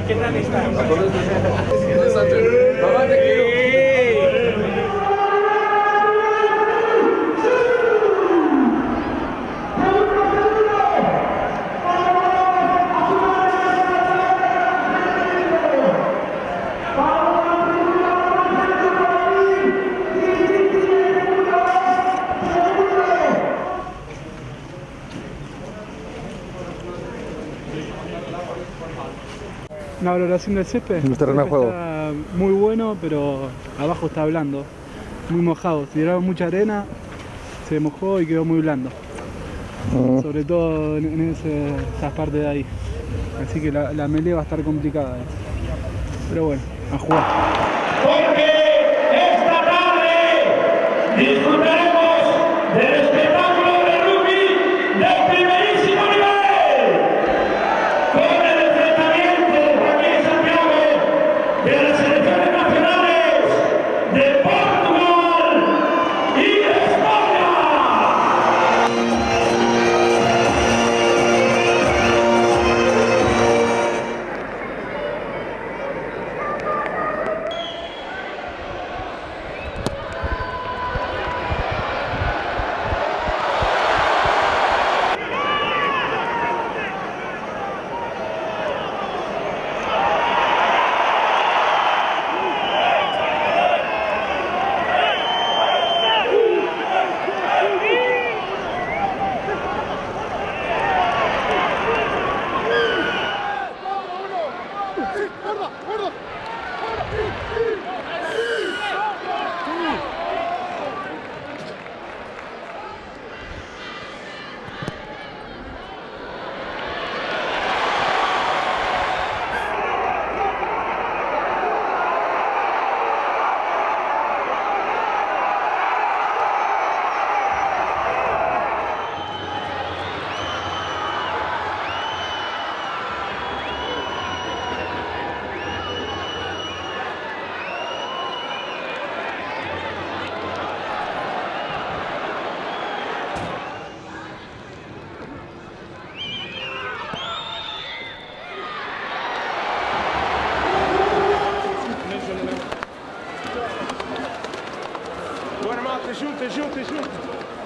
¿Qué tal estás? Mamá, te quiero. Una valoración del césped. El terreno de juego. Está muy bueno, pero abajo está blando, muy mojado. Si tiraron mucha arena, se mojó y quedó muy blando. Sobre todo en esas partes de ahí. Así que la melee va a estar complicada. Pero bueno, a jugar. Porque esta tarde disfrutaremos del espectáculo de rugby de primerísimo nivel, con el enfrentamiento aquí en Santiago de las selecciones nacionales de Portugal y de España. Buona Matte, giunte.